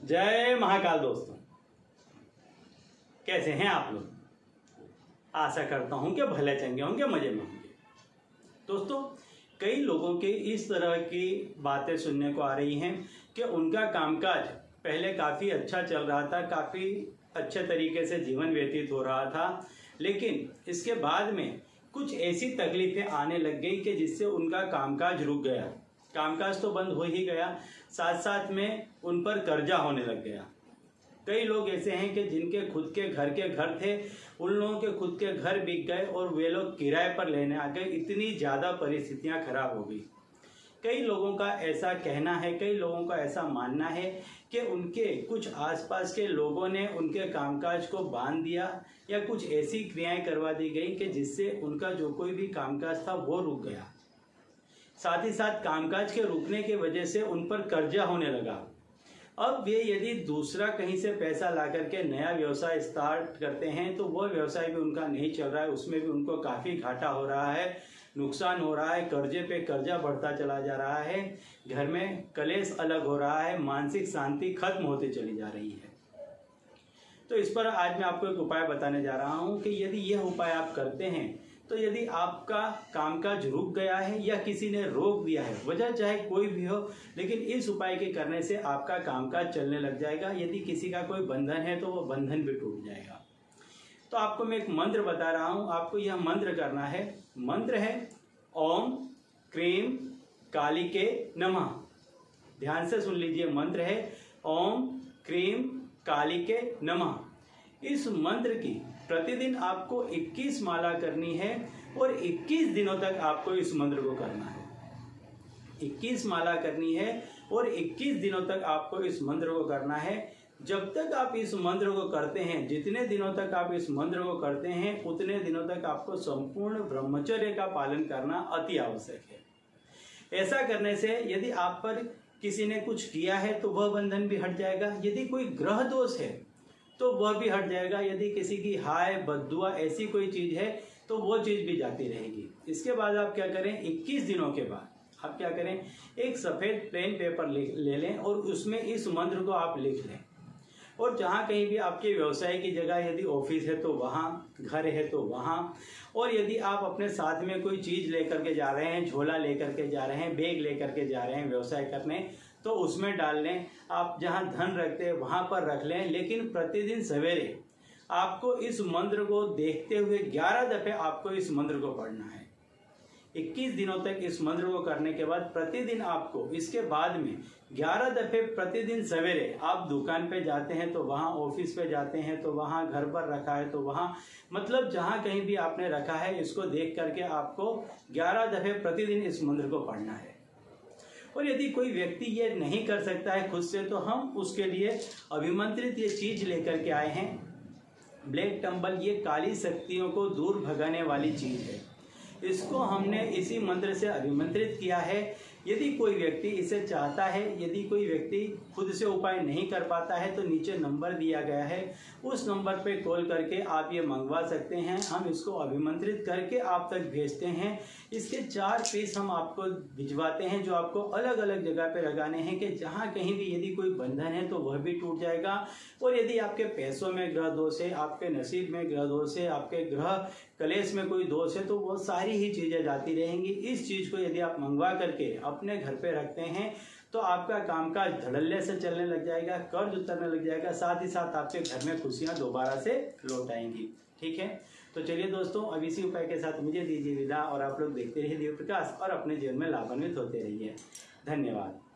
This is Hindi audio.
जय महाकाल दोस्तों, कैसे हैं आप लोग। आशा करता हूं कि भले चंगे होंगे, मजे में होंगे। दोस्तों, कई लोगों के इस तरह की बातें सुनने को आ रही हैं कि उनका कामकाज पहले काफ़ी अच्छा चल रहा था, काफ़ी अच्छे तरीके से जीवन व्यतीत हो रहा था, लेकिन इसके बाद में कुछ ऐसी तकलीफें आने लग गई कि जिससे उनका कामकाज रुक गया। कामकाज तो बंद हो ही गया, साथ साथ में उन पर कर्जा होने लग गया। कई लोग ऐसे हैं कि जिनके खुद के घर थे, उन लोगों के खुद के घर बिक गए और वे लोग किराए पर लेने आ गए। इतनी ज़्यादा परिस्थितियां खराब हो गई। कई लोगों का ऐसा कहना है, कई लोगों का ऐसा मानना है कि उनके कुछ आसपास के लोगों ने उनके कामकाज को बांध दिया या कुछ ऐसी क्रियाएं करवा दी गई कि जिससे उनका जो कोई भी कामकाज था वो रुक गया। साथ ही साथ कामकाज के रुकने की वजह से उन पर कर्जा होने लगा। अब वे यदि दूसरा कहीं से पैसा ला करके नया व्यवसाय स्टार्ट करते हैं तो वह व्यवसाय भी उनका नहीं चल रहा है, उसमें भी उनको काफ़ी घाटा हो रहा है, नुकसान हो रहा है, कर्जे पे कर्जा बढ़ता चला जा रहा है, घर में कलेश अलग हो रहा है, मानसिक शांति खत्म होती चली जा रही है। तो इस पर आज मैं आपको एक उपाय बताने जा रहा हूँ कि यदि यह उपाय आप करते हैं तो यदि आपका कामकाज रुक गया है या किसी ने रोक दिया है, वजह चाहे कोई भी हो, लेकिन इस उपाय के करने से आपका कामकाज चलने लग जाएगा। यदि किसी का कोई बंधन है तो वो बंधन भी टूट जाएगा। तो आपको मैं एक मंत्र बता रहा हूँ, आपको यह मंत्र करना है। मंत्र है ओम क्रीम कालिके नमः। ध्यान से सुन लीजिए, मंत्र है ओम क्रीम कालिके नमः। इस मंत्र की प्रतिदिन आपको 21 माला करनी है और 21 दिनों तक आपको इस मंत्र को करना है। 21 माला करनी है और 21 दिनों तक आपको इस मंत्र को करना है। जब तक आप इस मंत्र को करते हैं, जितने दिनों तक आप इस मंत्र को करते हैं, उतने दिनों तक आपको संपूर्ण ब्रह्मचर्य का पालन करना अति आवश्यक है। ऐसा करने से यदि आप पर किसी ने कुछ किया है तो वह बंधन भी हट जाएगा। यदि कोई ग्रह दोष है तो वह भी हट जाएगा। यदि किसी की हाय बद्दुआ ऐसी कोई चीज है तो वो चीज भी जाती रहेगी। इसके बाद आप क्या करें, 21 दिनों के बाद आप क्या करें, एक सफेद प्लेन पेपर ले लें और उसमें इस मंत्र को आप लिख लें। और जहाँ कहीं भी आपके व्यवसाय की जगह, यदि ऑफिस है तो वहाँ, घर है तो वहाँ, और यदि आप अपने साथ में कोई चीज़ लेकर के जा रहे हैं, झोला लेकर के जा रहे हैं, बैग लेकर के जा रहे हैं व्यवसाय करने, तो उसमें डाल लें। आप जहाँ धन रखते हैं वहाँ पर रख लें, लेकिन प्रतिदिन सवेरे आपको इस मंत्र को देखते हुए 11 दफे आपको इस मंत्र को पढ़ना है। 21 दिनों तक इस मंत्र को करने के बाद प्रतिदिन आपको इसके बाद में 11 दफे प्रतिदिन सवेरे, आप दुकान पे जाते हैं तो वहाँ, ऑफिस पे जाते हैं तो वहाँ, घर पर रखा है तो वहाँ, मतलब जहाँ कहीं भी आपने रखा है, इसको देख करके आपको 11 दफे प्रतिदिन इस मंत्र को पढ़ना है। और यदि कोई व्यक्ति ये नहीं कर सकता है खुद से, तो हम उसके लिए अभिमंत्रित ये चीज लेकर के आए हैं, ब्लैक टंबल। ये काली शक्तियों को दूर भगाने वाली चीज है। इसको हमने इसी मंत्र से अभिमंत्रित किया है। यदि कोई व्यक्ति इसे चाहता है, यदि कोई व्यक्ति खुद से उपाय नहीं कर पाता है, तो नीचे नंबर दिया गया है, उस नंबर पे कॉल करके आप ये मंगवा सकते हैं। हम इसको अभिमंत्रित करके आप तक भेजते हैं। इसके 4 पीस हम आपको भिजवाते हैं, जो आपको अलग अलग जगह पे लगाने हैं कि जहाँ कहीं भी यदि कोई बंधन है तो वह भी टूट जाएगा। और यदि आपके पैसों में ग्रह दोष है, आपके नसीब में ग्रह दोष है, आपके ग्रह कलेश में कोई दोष है, तो वो सारी ही चीज़ें जाती रहेंगी। इस चीज़ को यदि आप मंगवा करके अपने घर पे रखते हैं तो आपका कामकाज धड़ल्ले से चलने लग जाएगा, कर्ज उतरने लग जाएगा, साथ ही साथ आपके घर में खुशियां दोबारा से लौट आएंगी। ठीक है, तो चलिए दोस्तों, अब इसी उपाय के साथ मुझे दीजिए विदा और आप लोग देखते रहिए दिव्य प्रकाश और अपने जीवन में लाभान्वित होते रहिए। धन्यवाद।